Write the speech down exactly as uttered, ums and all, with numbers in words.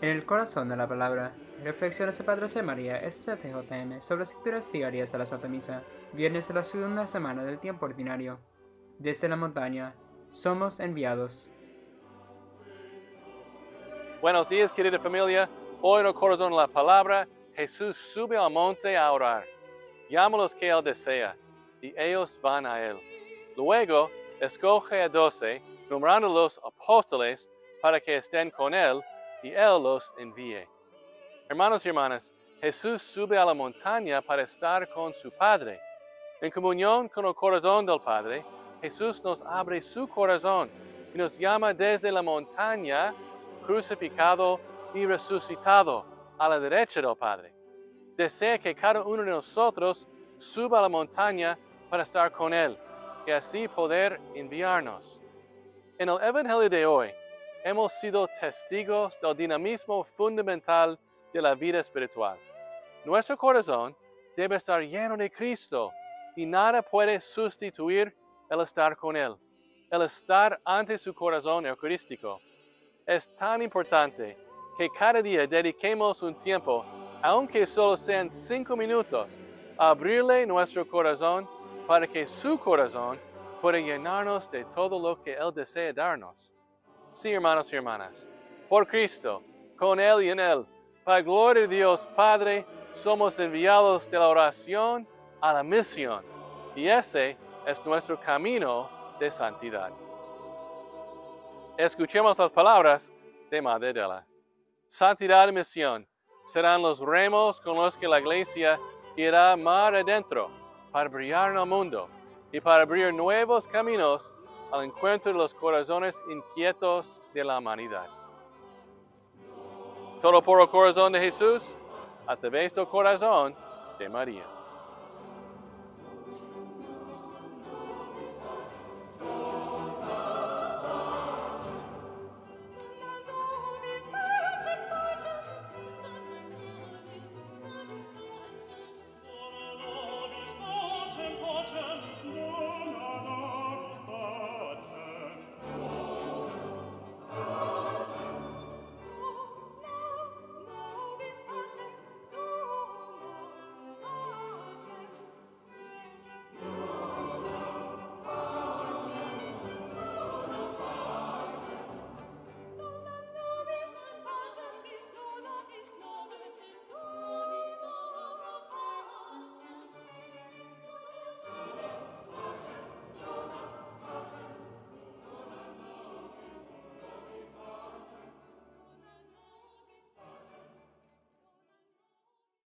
En el Corazón de la Palabra, Reflexiones de Padre de María, S C T J M sobre Lecturas Diarias de la Santa Misa, Viernes de la segunda semana del tiempo ordinario. Desde la Montaña, Somos Enviados. Buenos días, querida familia. Hoy en el Corazón de la Palabra, Jesús sube al monte a orar. Llama a los que Él desea, y ellos van a Él. Luego, escoge a doce, nombrándolos apóstoles para que estén con Él, y Él los envíe. Hermanos y hermanas, Jesús sube a la montaña para estar con su Padre. En comunión con el corazón del Padre, Jesús nos abre su corazón y nos llama desde la montaña, crucificado y resucitado, a la derecha del Padre. Desea que cada uno de nosotros suba a la montaña para estar con Él y así poder enviarnos. En el Evangelio de hoy, hemos sido testigos del dinamismo fundamental de la vida espiritual. Nuestro corazón debe estar lleno de Cristo y nada puede sustituir el estar con Él, el estar ante su corazón eucarístico. Es tan importante que cada día dediquemos un tiempo, aunque solo sean cinco minutos, a abrirle nuestro corazón para que su corazón pueda llenarnos de todo lo que Él desea darnos. Sí, hermanos y hermanas, por Cristo, con Él y en Él, para la gloria de Dios Padre, somos enviados de la oración a la misión, y ese es nuestro camino de santidad. Escuchemos las palabras de Madre Adela. Santidad y misión serán los remos con los que la Iglesia irá mar adentro para brillar en el mundo y para abrir nuevos caminos al encuentro de los corazones inquietos de la humanidad. Todo por el corazón de Jesús, a través del corazón de María.